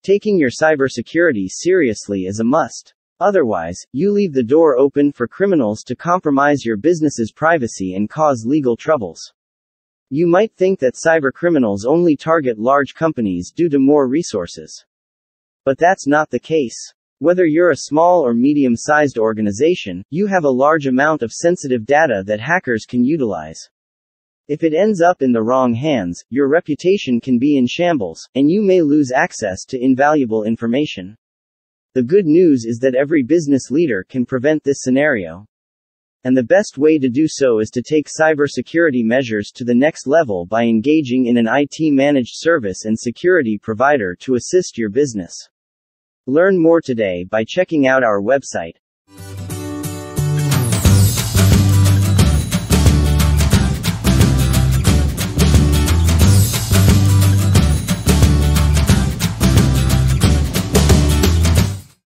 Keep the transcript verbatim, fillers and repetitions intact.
Taking your cybersecurity seriously is a must. Otherwise, you leave the door open for criminals to compromise your business's privacy and cause legal troubles. You might think that cybercriminals only target large companies due to more resources. But that's not the case. Whether you're a small or medium-sized organization, you have a large amount of sensitive data that hackers can utilize. If it ends up in the wrong hands, your reputation can be in shambles, and you may lose access to invaluable information. The good news is that every business leader can prevent this scenario. And the best way to do so is to take cybersecurity measures to the next level by engaging in an I T managed service and security provider to assist your business. Learn more today by checking out our website,